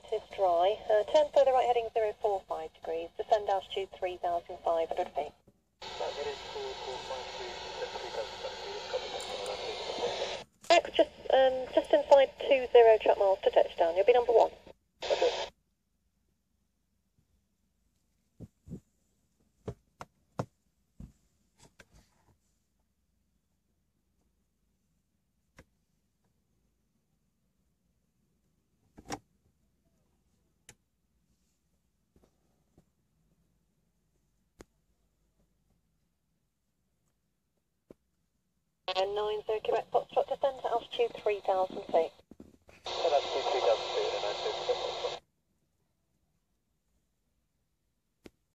is dry. Turn further right heading 045 degrees. Descend altitude 3,500 feet. Max, just inside 20 track miles to touchdown. You'll be number 1. Okay. And 90 Quebec Foxtrot, descend to altitude 3,000 feet.